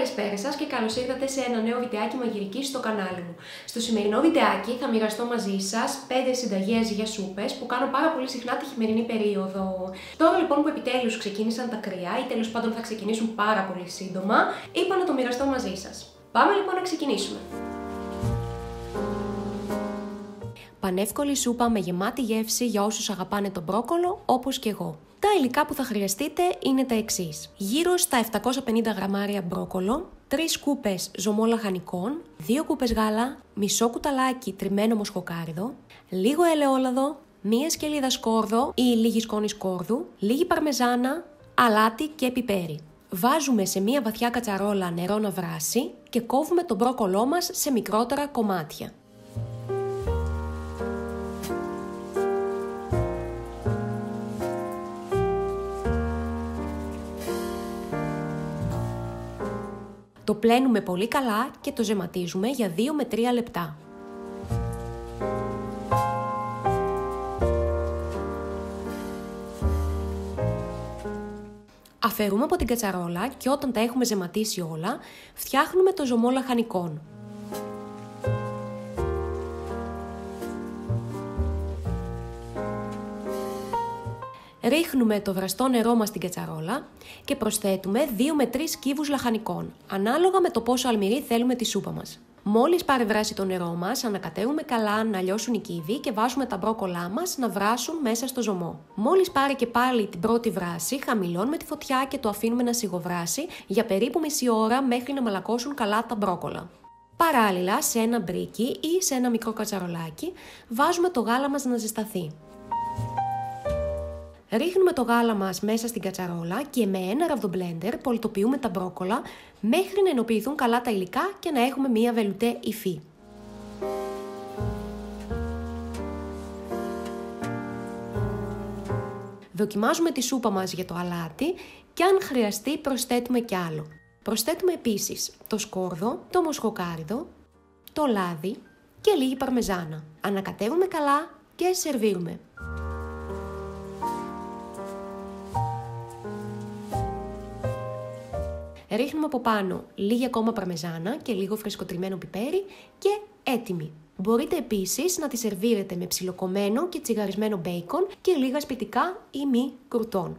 Καλησπέρα σας και καλώς ήρθατε σε ένα νέο βιντεάκι μαγειρικής στο κανάλι μου. Στο σημερινό βιντεάκι θα μοιραστώ μαζί σας 5 συνταγές για σούπες που κάνω πάρα πολύ συχνά τη χειμερινή περίοδο. Τώρα λοιπόν που επιτέλους ξεκίνησαν τα κρύα ή τέλος πάντων θα ξεκινήσουν πάρα πολύ σύντομα, είπα να το μοιραστώ μαζί σας. Πάμε λοιπόν να ξεκινήσουμε. Πανεύκολη σούπα με γεμάτη γεύση για όσους αγαπάνε τον μπρόκολο όπως και εγώ. Τα υλικά που θα χρειαστείτε είναι τα εξής. Γύρω στα 750 γραμμάρια μπρόκολο, 3 σκούπες ζωμό λαχανικών, 2 κούπες γάλα, μισό κουταλάκι τριμμένο μοσχοκάριδο, λίγο ελαιόλαδο, μία σκελίδα σκόρδο ή λίγη σκόνη σκόρδου, λίγη παρμεζάνα, αλάτι και πιπέρι. Βάζουμε σε μία βαθιά κατσαρόλα νερό να βράσει και κόβουμε το μπρόκολό μας σε μικρότερα κομμάτια. Το πλένουμε πολύ καλά και το ζεματίζουμε για 2 με 3 λεπτά. Αφαιρούμε από την κατσαρόλα και όταν τα έχουμε ζεματίσει όλα, φτιάχνουμε το ζωμό λαχανικών. Ρίχνουμε το βραστό νερό μας στην κατσαρόλα και προσθέτουμε 2 με 3 κύβους λαχανικών, ανάλογα με το πόσο αλμυρή θέλουμε τη σούπα μας. Μόλις πάρει βράσει το νερό μας, ανακατεύουμε καλά να λιώσουν οι κύβοι και βάζουμε τα μπρόκολά μας να βράσουν μέσα στο ζωμό. Μόλις πάρει και πάλι την πρώτη βράση, χαμηλώνουμε τη φωτιά και το αφήνουμε να σιγοβράσει για περίπου μισή ώρα μέχρι να μαλακώσουν καλά τα μπρόκολα. Παράλληλα, σε ένα μπρίκι ή σε ένα μικρό κατσαρολάκι, βάζουμε το γάλα μας να ζεσταθεί. Ρίχνουμε το γάλα μας μέσα στην κατσαρόλα και με ένα ραβδομπλέντερ πολιτοποιούμε τα μπρόκολα μέχρι να ενοποιηθούν καλά τα υλικά και να έχουμε μία βελουτέ υφή. Δοκιμάζουμε τη σούπα μας για το αλάτι και αν χρειαστεί προσθέτουμε κι άλλο. Προσθέτουμε επίσης το σκόρδο, το μοσχοκάριδο, το λάδι και λίγη παρμεζάνα. Ανακατεύουμε καλά και σερβίρουμε. Ρίχνουμε από πάνω λίγη ακόμα παρμεζάνα και λίγο φρεσκοτριμμένο πιπέρι και έτοιμη. Μπορείτε επίσης να τη σερβίρετε με ψιλοκομμένο και τσιγαρισμένο μπέικον και λίγα σπιτικά ή μη κρουτών.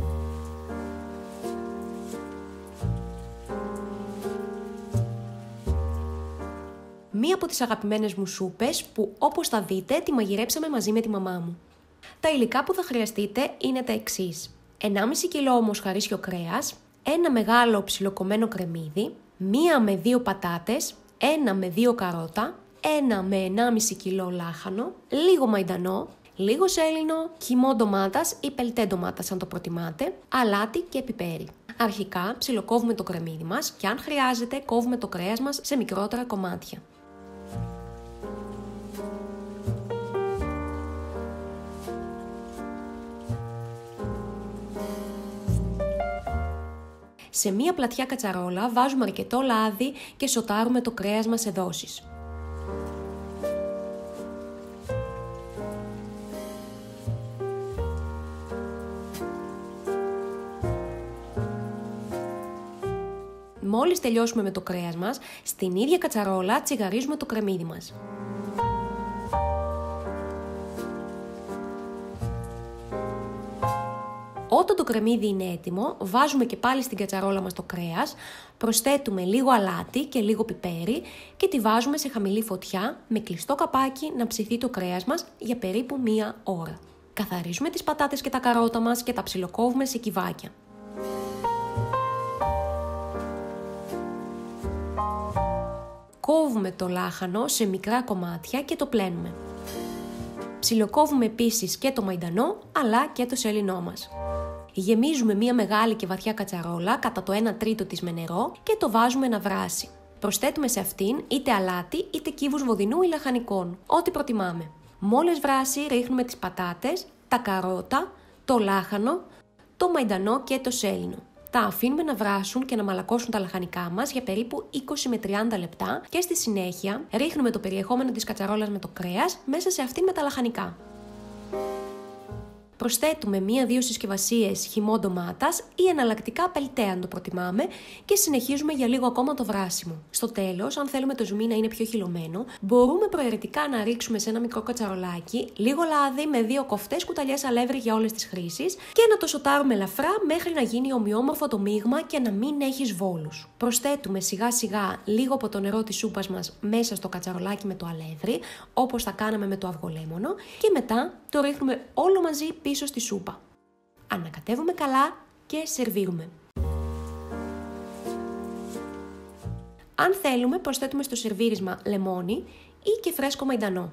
Μία από τις αγαπημένες μου σούπες που όπως θα δείτε τη μαγειρέψαμε μαζί με τη μαμά μου. Τα υλικά που θα χρειαστείτε είναι τα εξής. 1,5 κιλό μοσχαρίσιο κρέας, ένα μεγάλο ψιλοκομμένο κρεμμύδι, 1 με 2 πατάτες, 1 με 2 καρότα, 1 με 1,5 κιλό λάχανο, λίγο μαϊντανό, λίγο σέλινο, κιμό ντομάτας ή πελτέ ντομάτας αν το προτιμάτε, αλάτι και πιπέρι. Αρχικά ψιλοκόβουμε το κρεμμύδι μας και αν χρειάζεται κόβουμε το κρέας μας σε μικρότερα κομμάτια. Σε μία πλατιά κατσαρόλα βάζουμε αρκετό λάδι και σοτάρουμε το κρέας μας σε δόσεις. Μόλις τελειώσουμε με το κρέας μας, στην ίδια κατσαρόλα τσιγαρίζουμε το κρεμμύδι μας. Όταν το κρεμμύδι είναι έτοιμο, βάζουμε και πάλι στην κατσαρόλα μας το κρέας, προσθέτουμε λίγο αλάτι και λίγο πιπέρι και τη βάζουμε σε χαμηλή φωτιά με κλειστό καπάκι να ψηθεί το κρέας μας για περίπου 1 ώρα. Καθαρίζουμε τις πατάτες και τα καρότα μας και τα ψιλοκόβουμε σε κυβάκια. Κόβουμε το λάχανο σε μικρά κομμάτια και το πλένουμε. Ψιλοκόβουμε επίσης και το μαϊντανό αλλά και το σέλινό μας. Γεμίζουμε μία μεγάλη και βαθιά κατσαρόλα κατά το 1 τρίτο της με νερό και το βάζουμε να βράσει. Προσθέτουμε σε αυτήν είτε αλάτι είτε κύβους βοδινού ή λαχανικών, ό,τι προτιμάμε. Μόλις βράσει ρίχνουμε τις πατάτες, τα καρότα, το λάχανο, το μαϊντανό και το σέλινο. Τα αφήνουμε να βράσουν και να μαλακώσουν τα λαχανικά μας για περίπου 20 με 30 λεπτά και στη συνέχεια ρίχνουμε το περιεχόμενο της κατσαρόλας με το κρέας μέσα σε αυτήν με τα λαχανικά. Προσθέτουμε 1-2 συσκευασίες χυμό ντομάτας ή εναλλακτικά πελτέ αν το προτιμάμε και συνεχίζουμε για λίγο ακόμα το βράσιμο. Στο τέλος, αν θέλουμε το ζουμί να είναι πιο χυλωμένο, μπορούμε προαιρετικά να ρίξουμε σε ένα μικρό κατσαρολάκι λίγο λάδι με 2 κοφτές κουταλιές αλεύρι για όλες τις χρήσεις και να το σοτάρουμε ελαφρά μέχρι να γίνει ομοιόμορφο το μείγμα και να μην έχει σβόλους. Προσθέτουμε σιγά σιγά λίγο από το νερό της σούπας μας μέσα στο κατσαρολάκι με το αλεύρι, όπως θα κάναμε με το αυγολέμονο, και μετά το ρίχνουμε όλο μαζί πίσω στη σούπα. Ανακατεύουμε καλά και σερβίρουμε. Αν θέλουμε, προσθέτουμε στο σερβίρισμα λεμόνι ή και φρέσκο μαϊντανό.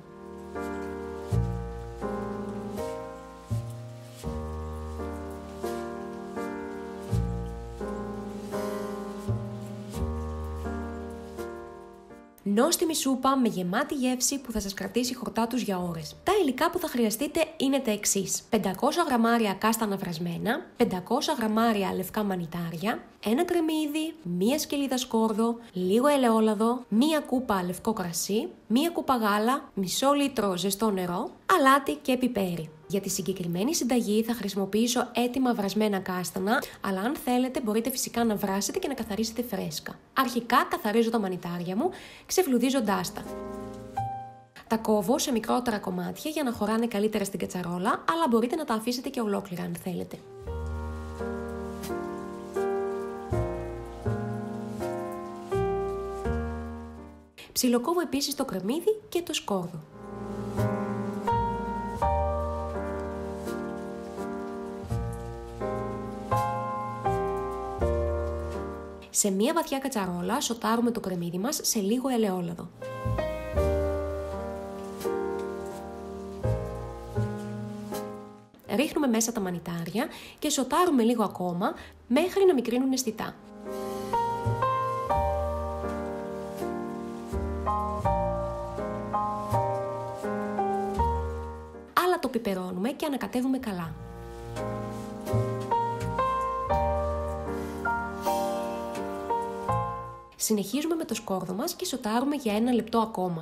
Νόστιμη σούπα με γεμάτη γεύση που θα σας κρατήσει χορτάτους για ώρες. Τα υλικά που θα χρειαστείτε είναι τα εξής: 500 γραμμάρια κάστανα βρασμένα, 500 γραμμάρια λευκά μανιτάρια, ένα κρεμμύδι, μία σκελίδα σκόρδο, λίγο ελαιόλαδο, μία κούπα λευκό κρασί, μία κούπα γάλα, μισό λίτρο ζεστό νερό, αλάτι και πιπέρι. Για τη συγκεκριμένη συνταγή θα χρησιμοποιήσω έτοιμα βρασμένα κάστανα, αλλά αν θέλετε μπορείτε φυσικά να βράσετε και να καθαρίσετε φρέσκα. Αρχικά καθαρίζω τα μανιτάρια μου, ξεφλουδίζοντάς τα. Τα κόβω σε μικρότερα κομμάτια για να χωράνε καλύτερα στην κατσαρόλα, αλλά μπορείτε να τα αφήσετε και ολόκληρα αν θέλετε. Ψιλοκόβω επίσης το κρεμμύδι και το σκόρδο. Σε μία βαθιά κατσαρόλα σοτάρουμε το κρεμμύδι μας σε λίγο ελαιόλαδο. Ρίχνουμε μέσα τα μανιτάρια και σοτάρουμε λίγο ακόμα μέχρι να μικρύνουν αισθητά. Άλλα το πιπερώνουμε και ανακατεύουμε καλά. Συνεχίζουμε με το σκόρδο μας και σοτάρουμε για 1 λεπτό ακόμα.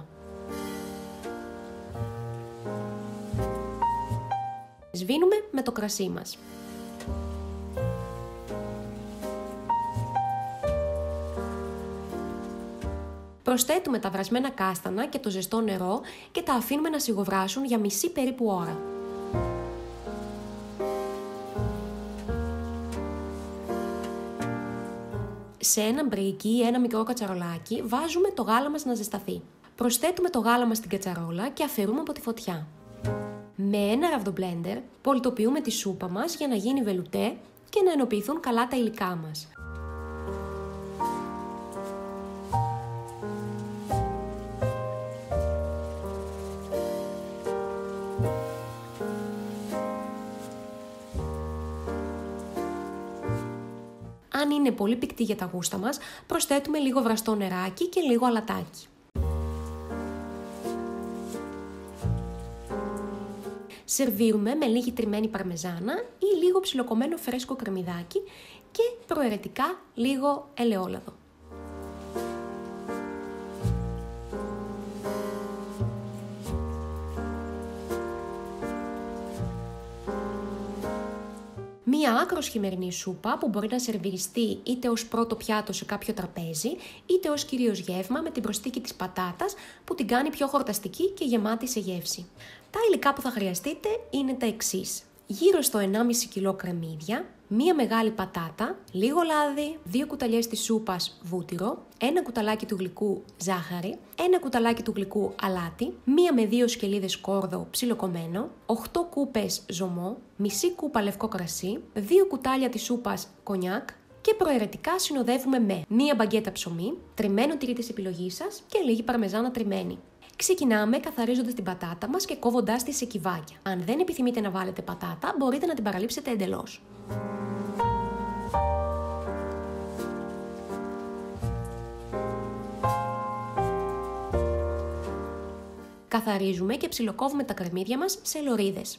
Σβήνουμε με το κρασί μας. Προσθέτουμε τα βρασμένα κάστανα και το ζεστό νερό και τα αφήνουμε να σιγοβράσουν για μισή περίπου ώρα. Σε ένα μπρίκι ή ένα μικρό κατσαρολάκι βάζουμε το γάλα μας να ζεσταθεί. Προσθέτουμε το γάλα μας στην κατσαρόλα και αφαιρούμε από τη φωτιά. Με ένα ραβδομπλέντερ πολυτοποιούμε τη σούπα μας για να γίνει βελουτέ και να ενοποιηθούν καλά τα υλικά μας. Αν είναι πολύ πικτή για τα γούστα μας, προσθέτουμε λίγο βραστό νεράκι και λίγο αλατάκι. Σερβίρουμε με λίγη τριμμένη παρμεζάνα ή λίγο ψιλοκομμένο φρέσκο κρεμμυδάκι και προαιρετικά λίγο ελαιόλαδο. Μία άκρος χειμερινή σούπα που μπορεί να σερβιριστεί είτε ως πρώτο πιάτο σε κάποιο τραπέζι, είτε ως κυρίως γεύμα με την προσθήκη της πατάτας που την κάνει πιο χορταστική και γεμάτη σε γεύση. Τα υλικά που θα χρειαστείτε είναι τα εξής: γύρω στο 1,5 κιλό κρεμμύδια, μία μεγάλη πατάτα, λίγο λάδι, 2 κουταλιές της σούπας βούτυρο, 1 κουταλάκι του γλυκού ζάχαρη, 1 κουταλάκι του γλυκού αλάτι, 1 με 2 σκελίδες σκόρδο ψιλοκομμένο, 8 κούπες ζωμό, μισή κούπα λευκό κρασί, 2 κουτάλια της σούπας κονιάκ και προαιρετικά συνοδεύουμε με μία μπαγκέτα ψωμί, τριμμένο τυρί της επιλογής σας και λίγη παρμεζάνα τριμμένη. Ξεκινάμε καθαρίζοντας την πατάτα μας και κόβοντάς τη σε κυβάκια. Αν δεν επιθυμείτε να βάλετε πατάτα, μπορείτε να την παραλείψετε εντελώς. Καθαρίζουμε και ψιλοκόβουμε τα κρεμμύδια μας σε λωρίδες.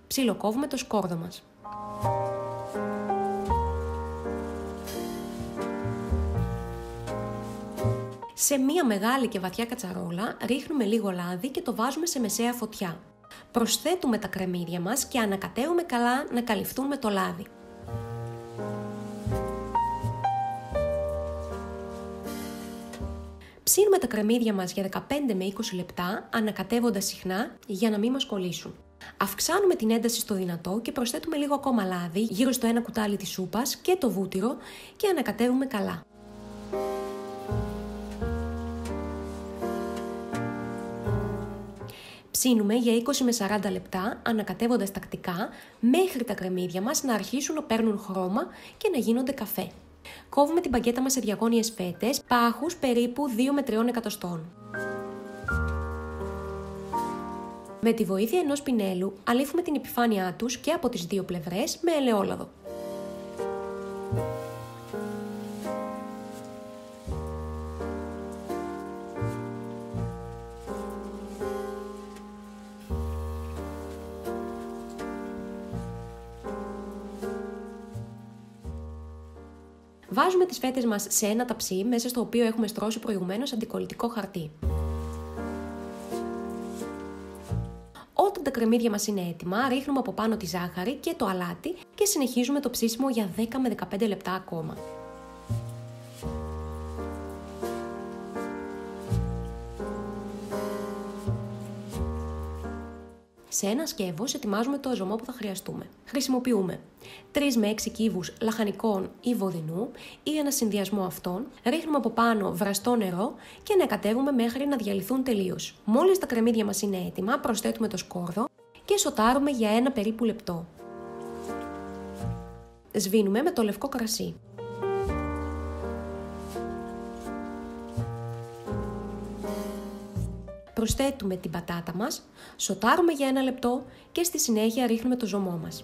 Ψιλοκόβουμε το σκόρδο μας. Σε μία μεγάλη και βαθιά κατσαρόλα ρίχνουμε λίγο λάδι και το βάζουμε σε μεσαία φωτιά. Προσθέτουμε τα κρεμμύδια μας και ανακατεύουμε καλά να καλυφθούν με το λάδι. Ψήνουμε τα κρεμμύδια μας για 15 με 20 λεπτά, ανακατεύοντας συχνά για να μην μας κολλήσουν. Αυξάνουμε την ένταση στο δυνατό και προσθέτουμε λίγο ακόμα λάδι, γύρω στο 1 κουτάλι της σούπας και το βούτυρο και ανακατεύουμε καλά. Ψήνουμε για 20 με 40 λεπτά, ανακατεύοντας τακτικά, μέχρι τα κρεμμύδια μας να αρχίσουν να παίρνουν χρώμα και να γίνονται καφέ. Κόβουμε την μπαγκέτα μας σε διαγώνιες φέτες, πάχους περίπου 2 με 3 εκατοστών. Με τη βοήθεια ενός πινέλου, αλήφουμε την επιφάνειά τους και από τις δύο πλευρές με ελαιόλαδο. Βάζουμε τις φέτες μας σε ένα ταψί, μέσα στο οποίο έχουμε στρώσει προηγουμένως αντικολλητικό χαρτί. Όταν τα κρεμμύδια μας είναι έτοιμα, ρίχνουμε από πάνω τη ζάχαρη και το αλάτι και συνεχίζουμε το ψήσιμο για 10 με 15 λεπτά ακόμα. Σε ένα σκεύος ετοιμάζουμε το ζωμό που θα χρειαστούμε. Χρησιμοποιούμε 3 με 6 κύβους λαχανικών ή βοδινού ή ένα συνδυασμό αυτών, ρίχνουμε από πάνω βραστό νερό και ανακατεύουμε μέχρι να διαλυθούν τελείως. Μόλις τα κρεμμύδια μας είναι έτοιμα, προσθέτουμε το σκόρδο και σοτάρουμε για 1 περίπου λεπτό. Σβήνουμε με το λευκό κρασί. Προσθέτουμε την πατάτα μας, σοτάρουμε για 1 λεπτό και στη συνέχεια ρίχνουμε το ζωμό μας.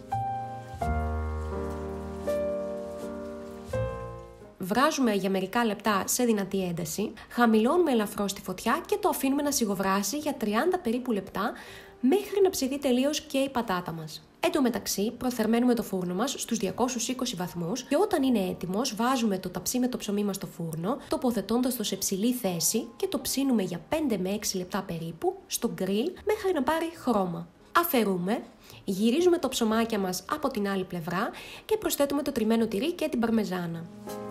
Βράζουμε για μερικά λεπτά σε δυνατή ένταση, χαμηλώνουμε ελαφρώς τη φωτιά και το αφήνουμε να σιγοβράσει για 30 περίπου λεπτά μέχρι να ψηθεί τελείως και η πατάτα μας. Εν τω μεταξύ, προθερμαίνουμε το φούρνο μας στους 220 βαθμούς και όταν είναι έτοιμος, βάζουμε το ταψί με το ψωμί μας στο φούρνο, τοποθετώντας το σε ψηλή θέση και το ψήνουμε για 5 με 6 λεπτά περίπου στο γκριλ μέχρι να πάρει χρώμα. Αφαιρούμε, γυρίζουμε το ψωμάκια μας από την άλλη πλευρά και προσθέτουμε το τριμμένο τυρί και την παρμεζάνα.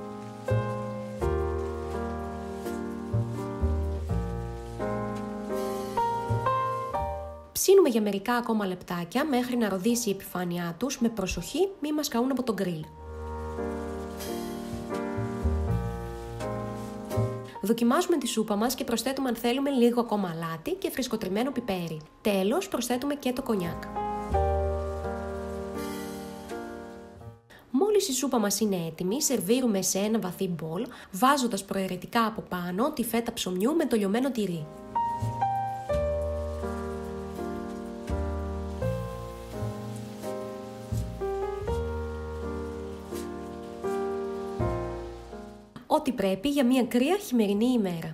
Ψήνουμε για μερικά ακόμα λεπτάκια μέχρι να ροδίσει η επιφάνειά τους, με προσοχή μη μας καούν από το γκριλ. Δοκιμάζουμε τη σούπα μας και προσθέτουμε αν θέλουμε λίγο ακόμα αλάτι και φρυσκοτριμμένο πιπέρι. Τέλος προσθέτουμε και το κονιάκ. Μόλις η σούπα μας είναι έτοιμη, σερβίρουμε σε ένα βαθύ μπολ, βάζοντας προαιρετικά από πάνω τη φέτα ψωμιού με το λιωμένο τυρί. Ό,τι πρέπει για μια κρύα χειμερινή ημέρα.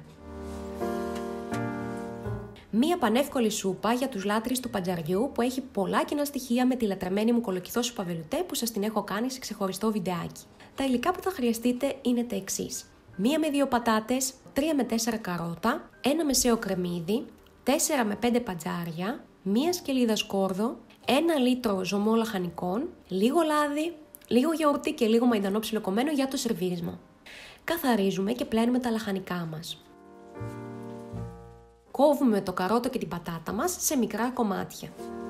Μια πανεύκολη σούπα για τους λάτρεις του παντζαριού που έχει πολλά κοινά στοιχεία με τη λατρεμένη μου κολοκυθό σούπα βελουτέ που σας την έχω κάνει σε ξεχωριστό βιντεάκι. Τα υλικά που θα χρειαστείτε είναι τα εξής. 1 με 2 πατάτες, 3 με 4 καρότα, 1 μεσαίο κρεμμύδι, 4 με 5 παντζάρια, 1 σκελίδα σκόρδο, 1 λίτρο ζωμό λαχανικών, λίγο λάδι, λίγο γιαουρτί και λίγο μαϊντανό ψιλοκομμένο για το σερβίρισμα. Καθαρίζουμε και πλένουμε τα λαχανικά μας. Κόβουμε το καρότο και την πατάτα μας σε μικρά κομμάτια.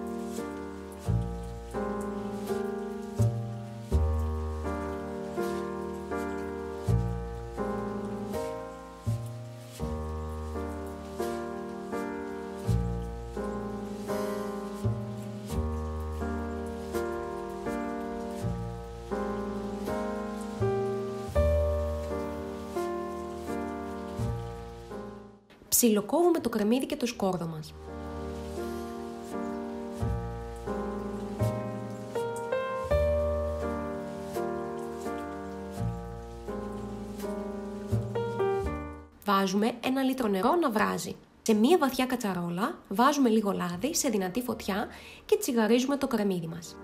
Ψιλοκόβουμε το κρεμμύδι και το σκόρδο μας. Βάζουμε 1 λίτρο νερό να βράζει. Σε μία βαθιά κατσαρόλα βάζουμε λίγο λάδι σε δυνατή φωτιά και τσιγαρίζουμε το κρεμμύδι μας.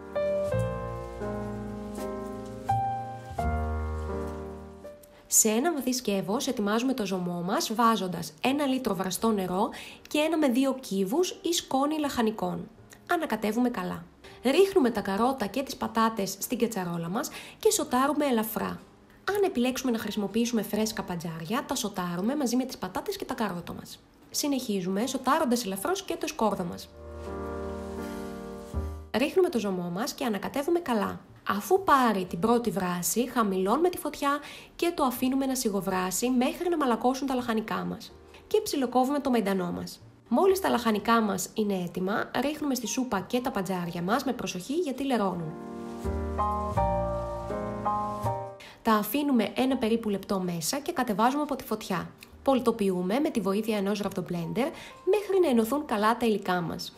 Σε ένα βαθύ σκεύος ετοιμάζουμε το ζωμό μας βάζοντας 1 λίτρο βραστό νερό και 1 με 2 κύβους ή σκόνη λαχανικών. Ανακατεύουμε καλά. Ρίχνουμε τα καρότα και τις πατάτες στην κατσαρόλα μας και σοτάρουμε ελαφρά. Αν επιλέξουμε να χρησιμοποιήσουμε φρέσκα παντζάρια, τα σοτάρουμε μαζί με τις πατάτες και τα καρότα μας. Συνεχίζουμε σοτάροντας ελαφρώς και το σκόρδο μας. Ρίχνουμε το ζωμό μας και ανακατεύουμε καλά. Αφού πάρει την πρώτη βράση, χαμηλώνουμε τη φωτιά και το αφήνουμε να σιγοβράσει μέχρι να μαλακώσουν τα λαχανικά μας. Και ψιλοκόβουμε το μαϊντανό μας. Μόλις τα λαχανικά μας είναι έτοιμα, ρίχνουμε στη σούπα και τα παντζάρια μας με προσοχή γιατί λερώνουν. Τα αφήνουμε ένα περίπου λεπτό μέσα και κατεβάζουμε από τη φωτιά. Πολτοποιούμε με τη βοήθεια ενός ραβδομπλέντερ μέχρι να ενωθούν καλά τα υλικά μας.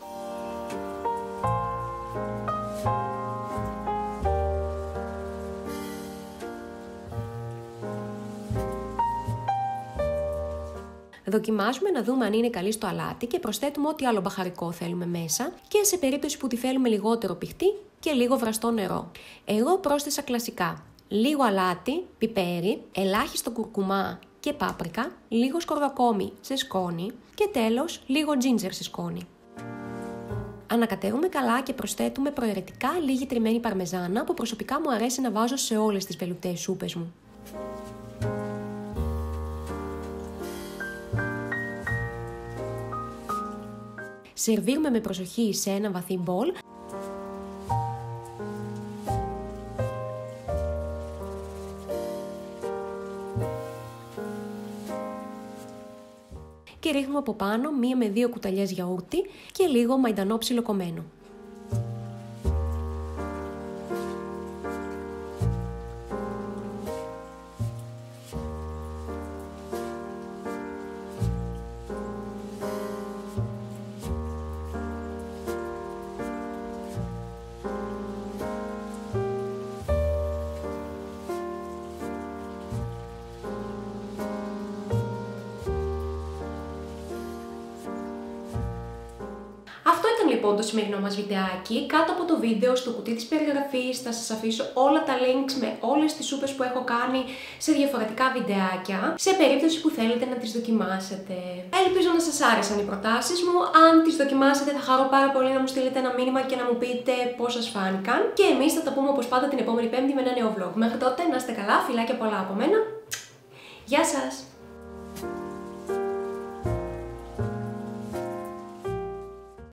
Δοκιμάζουμε να δούμε αν είναι καλή στο αλάτι και προσθέτουμε ό,τι άλλο μπαχαρικό θέλουμε μέσα και σε περίπτωση που τη θέλουμε λιγότερο πηχτή και λίγο βραστό νερό. Εγώ πρόσθεσα κλασικά λίγο αλάτι, πιπέρι, ελάχιστο κουρκουμά και πάπρικα, λίγο σκορδακόμι σε σκόνη και τέλος λίγο τζίντζερ σε σκόνη. Ανακατεύουμε καλά και προσθέτουμε προαιρετικά λίγη τριμμένη παρμεζάνα που προσωπικά μου αρέσει να βάζω σε όλες τις βελουτές σούπες μου. Σερβίρουμε με προσοχή σε ένα βαθύ μπολ και ρίχνουμε από πάνω 1 με 2 κουταλιές γιαούρτι και λίγο μαϊντανό ψιλοκομμένο. Αυτό ήταν λοιπόν το σημερινό μας βιντεάκι. Κάτω από το βίντεο, στο κουτί της περιγραφής, θα σας αφήσω όλα τα links με όλες τις σούπες που έχω κάνει σε διαφορετικά βιντεάκια, σε περίπτωση που θέλετε να τις δοκιμάσετε. Ελπίζω να σας άρεσαν οι προτάσεις μου. Αν τις δοκιμάσετε, θα χαρώ πάρα πολύ να μου στείλετε ένα μήνυμα και να μου πείτε πώς σας φάνηκαν. Και εμείς θα τα πούμε όπως πάντα την επόμενη Πέμπτη με ένα νέο vlog. Μέχρι τότε, να είστε καλά, φιλάκια πολλά από μένα. Γεια σας!